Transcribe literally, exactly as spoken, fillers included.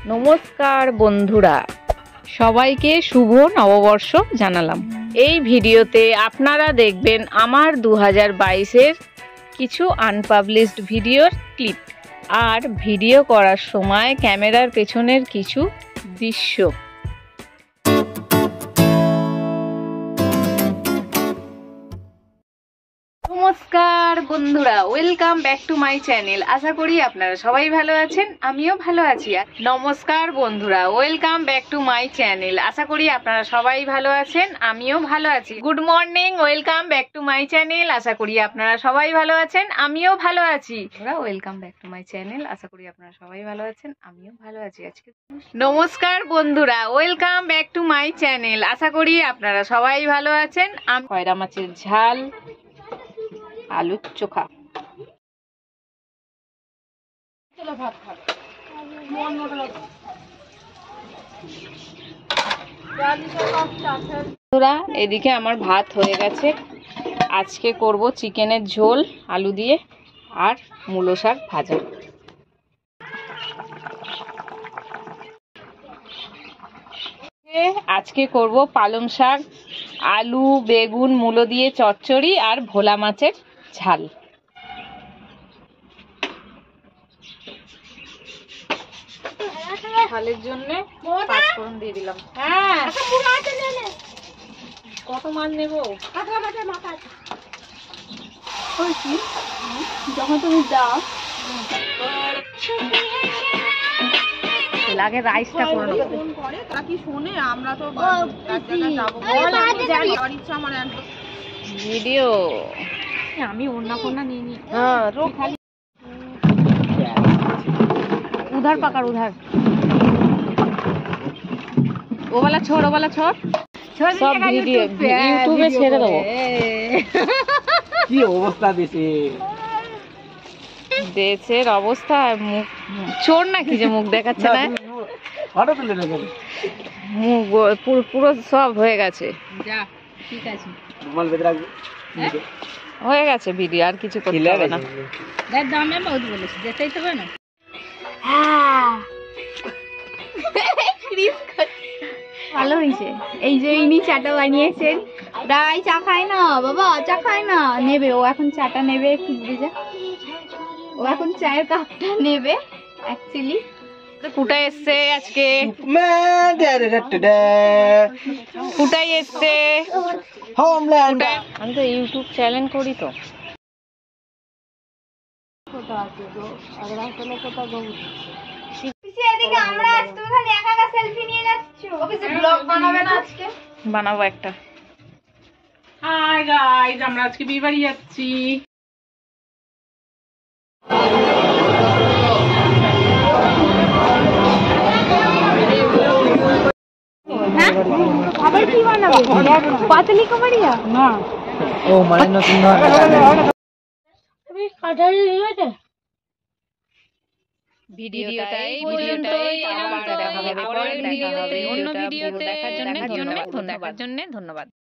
নমস্কার বন্ধুরা, সবাইকে শুভ নববর্ষ জানালাম। এই ভিডিওতে আপনারা দেখবেন আমার দু হাজার বাইশের কিছু আনপাবলিশড ভিডিওর ক্লিপ আর ভিডিও করার সময় ক্যামেরার পেছনের কিছু দৃশ্য। নমস্কার বন্ধুরা, welcome back to my channel. আশা করি আপনারা সবাই ভালো আছেন, আমিও ভালো আছি। নমস্কার বন্ধুরা, welcome back to my channel. আশা করি আপনারা সবাই ভালো আছেন, আমিও ভালো আছি। Good morning, welcome back to my channel. আশা করি আপনারা সবাই ভালো আছেন, আমিও ভালো আছি। Welcome back to my channel. আশা করি আপনারা সবাই ভালো আছেন, আমিও ভালো আছি। আজকে নমস্কার বন্ধুরা, welcome back to my channel. আশা করি আপনারা সবাই ভালো আছেন। আমি খয়রা মাছের ঝাল, আলুর চোখা। এদিকে আমার ভাত হয়ে গেছে। আজকে করব চিকেনের ঝোল আলু দিয়ে আর মূলো শাক ভাজা। আজকে করব পালং শাক, আলু, বেগুন, মূলো দিয়ে চচ্চড়ি আর ভোলা মাছের ঝাল। ঝালের জন্য পাঁচফোড়ন দিয়ে দিলাম। হ্যাঁ, কত মাছ নেবো? যখন তুমি যাও লাগে রাইসটা করে নেবো। ভিডিও আমি অন্য কোনা নিয়ে নি। उधर पकड़, उधर वो वाला छोड़, वो वाला छोड़। सब ভিডিও ইউটিউবে ছেড়ে দেবো। কি অবস্থা দেশে, দেশের অবস্থা। মুখ চোর নাকি যে মুখ দেখাচ্ছে না? ফটো তুলে নেবেন। মুখ পুরো পুরো সব হয়ে গেছে। যা, ঠিক আছে, মোবাইল বেঁধে রাখবে। হয়ে গেছে ভিডিও, আর কিছু করতে হবে না। দেখ দামে বহুত বলেছি, যেতেই তো হবে না। ভালো হয়েছে। এই যে ইনি চাটা বানিয়েছেন। দাই চা খায় না বাবা, চা খায় না। নেবে ও এখন চাটা নেবে, একটু দূরে যা। ও এখন চায়ের কাপটা নেবে অ্যাকচুয়ালি। ফুটাই এসছে আজকে, ফুটাই এসছে। আমি তো ইউটিউব চ্যানেল করি তো। বানাবো একটা। হাই গাইস, আমরা আজকে বিয়ে বাড়ি যাচ্ছি। আবার কি বানাবো? পাতলি কামারিয়া না, ও মানে নতুন ভিডিওটাই ভিডিওটাই আবার দেখা হবে পরের ভিডিওতে, অন্য ভিডিওতে। দেখার জন্য ধন্যবাদ।